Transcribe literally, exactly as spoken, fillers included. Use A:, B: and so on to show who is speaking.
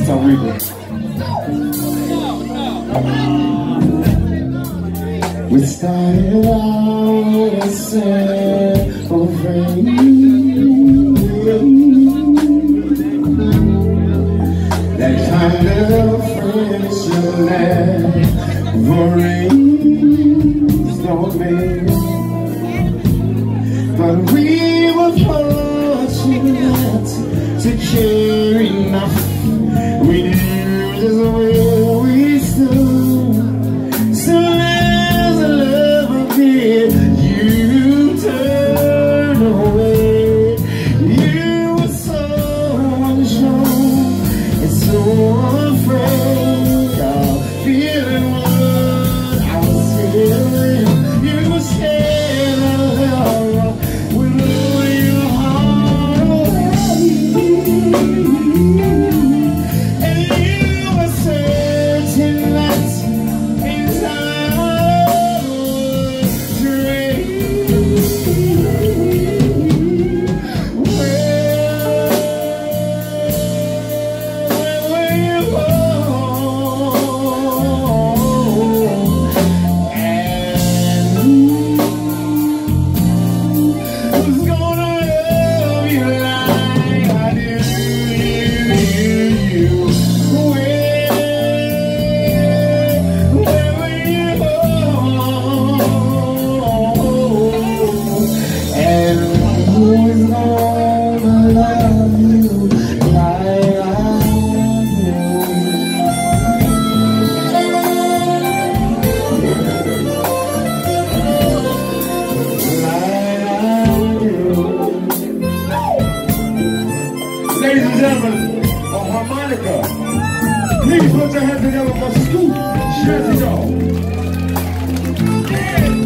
A: on replay. We started out as simple friends. That kind of friendship never ends, don't be. But we were fortunate to care enough. We knew just where we stood. So as the love appeared, you turned away. You were so unsure and so afraid of feeling what I was feeling. You were scared of love with all your heart away. And you were searching that inside was dream. Ladies and gentlemen, on harmonica, please put your hands together for Scoop Shazzy Dog. Yeah.